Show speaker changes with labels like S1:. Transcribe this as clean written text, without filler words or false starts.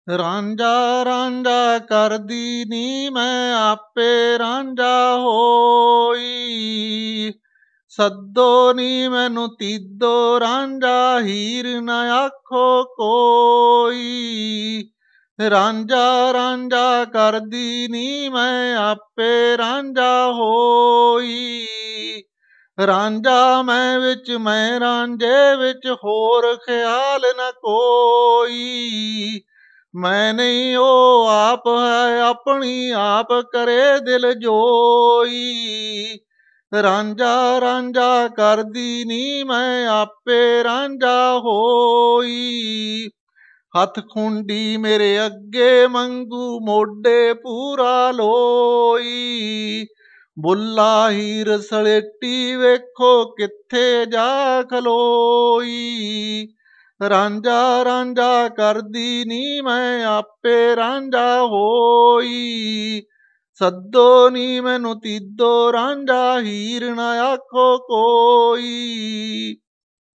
S1: ਰਾਂਝਾ ਰਾਂਝਾ ਕਰਦੀ ਨੀ ਮੈਂ ਆਪੇ ਰਾਂਝਾ ਹੋਈ। ਸੱਦੋ ਨੀ ਮੈਨੂੰ ਤੀਦੋ ਰਾਂਝਾ, ਹੀਰ ਨਾ ਆਖੋ ਕੋਈ। ਰਾਂਝਾ ਰਾਂਝਾ ਕਰਦੀ ਨੀ ਮੈਂ ਆਪੇ ਰਾਂਝਾ ਹੋਈ। ਰਾਂਝਾ ਮੈਂ ਵਿੱਚ ਮੈਂ ਰਾਂਝੇ ਵਿੱਚ, ਹੋਰ ਖਿਆਲ ਨਾ ਕੋਈ। ਮੈਂ ਨਹੀਂ ਉਹ ਆਪ ਹੈ, ਆਪਣੀ ਆਪ ਕਰੇ ਦਿਲ ਜੋਈ। ਰਾਂਝਾ ਰਾਂਝਾ ਕਰਦੀ ਨੀ ਮੈਂ ਆਪੇ ਰਾਂਝਾ ਹੋਈ। ਹੱਥ ਖੁੰਡੀ ਮੇਰੇ ਅੱਗੇ ਮੰਗੂ, ਮੋਢੇ ਪੂਰਾ ਲੋਈ। ਬੁੱਲਾ ਹੀਰ ਸਲੇਟੀ ਵੇਖੋ, ਕਿੱਥੇ ਜਾ ਖਲੋਈ। ਰਾਂਝਾ ਰਾਂਝਾ ਕਰਦੀ ਨੀ ਮੈਂ ਆਪੇ ਰਾਂਝਾ ਹੋਈ। ਸੱਦੋ ਨੀ ਮੈਨੂੰ ਤੀਦੋ ਰਾਂਝਾ, ਹੀਰ ਨਾ ਆਖੋ ਕੋਈ।